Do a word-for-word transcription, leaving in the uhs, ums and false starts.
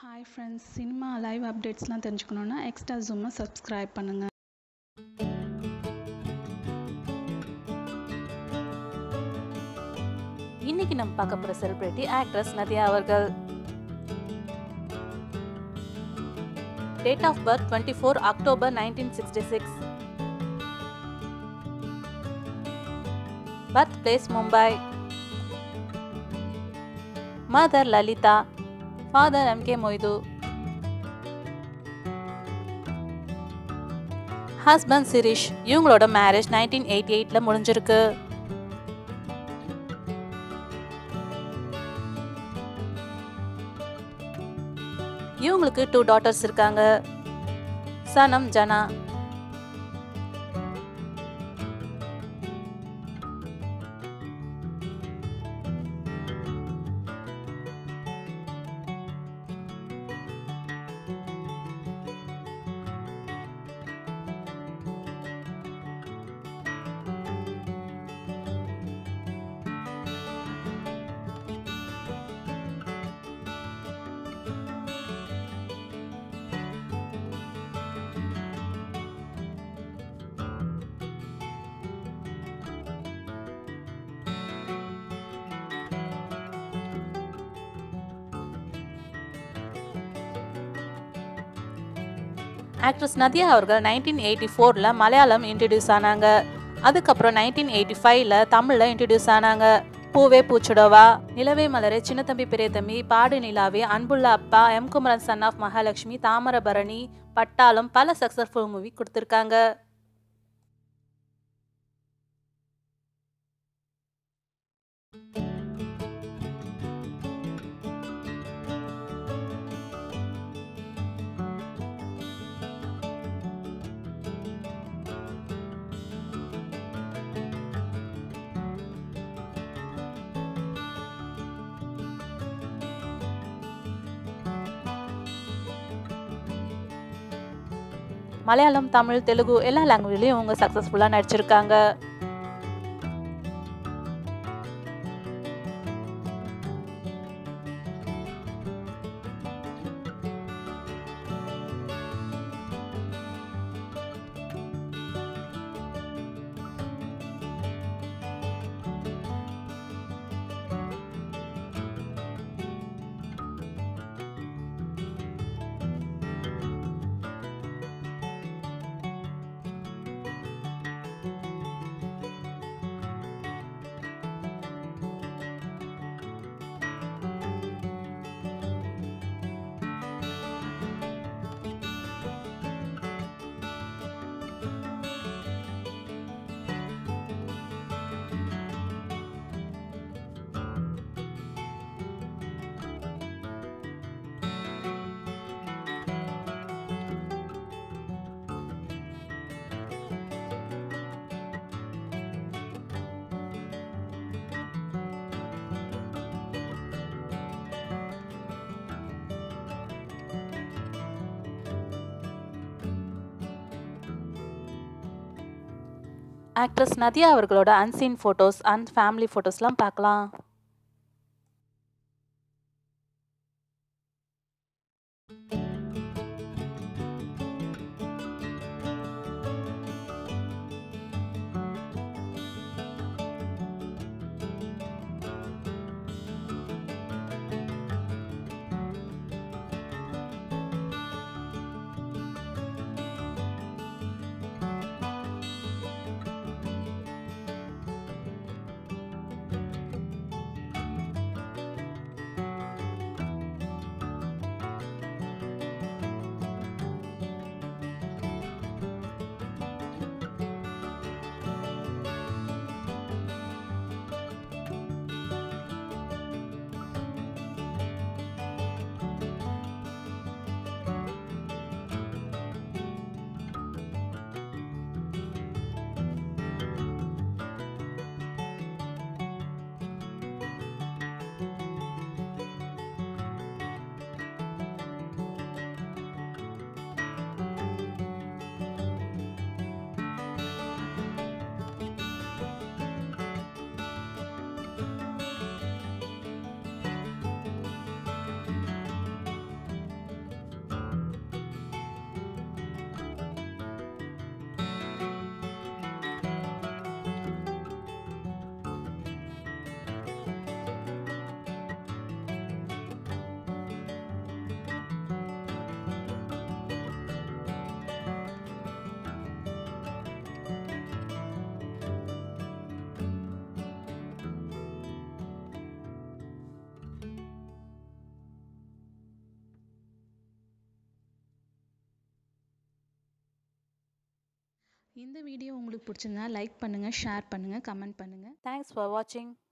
Hi friends, cinema live அப்டேட்ஸ்லாம் தெரிஞ்சுக்கணுன்னா extra ஜூமை subscribe பண்ணுங்கள். இன்னைக்கு நம்ம பார்க்க போகிற செலிபிரிட்டி ஆக்ட்ரஸ் நதியா அவர்கள். Date of birth twenty four October nineteen sixty six. Birth place Mumbai. Mother Lalitha, father M K Moidu. Husband Shirish. இவங்களோட மேரேஜ் நைன்டீன் எயிட்டி எயிட்ல முடிஞ்சிருக்கு. இவங்களுக்கு டூ டாட்டர்ஸ் இருக்காங்க, சனம் ஜனா. ஆக்ட்ரஸ் நதியா அவர்கள் நைன்டீன் எயிட்டி ஃபோரில் மலையாளம் இன்ட்ரடியூஸ் ஆனாங்க. அதுக்கப்புறம் நைன்டீன் எயிட்டி ஃபைவ்ல தமிழில் இன்ட்ரடியூஸ் ஆனாங்க. பூவே பூச்சுடவா, நிலவே மலரே, சின்ன தம்பி பெரிய தம்பி, பாடு Nilave, Anbulla Appa, M Kumaran son of Mahalakshmi, Thamirabarani, Pattalam, பல சக்ஸஸ்ஃபுல் மூவி கொடுத்துருக்காங்க. மலையாளம், தமிழ், தெலுங்கு எல்லா லாங்குவேஜ்லையும் இவங்க சக்ஸஸ்ஃபுல்லாக நடிச்சிருக்காங்க. ஆக்ட்ரஸ் நதியா அவர்களோட அன்சீன் ஃபோட்டோஸ் அண்ட் ஃபேமிலி ஃபோட்டோஸ்லாம் பார்க்கலாம். இந்த வீடியோ உங்களுக்கு பிடிச்சிருந்தா லைக் பண்ணுங்கள், ஷேர் பண்ணுங்கள், கமெண்ட் பண்ணுங்கள். தேங்க்ஸ் ஃபார் வாட்சிங்.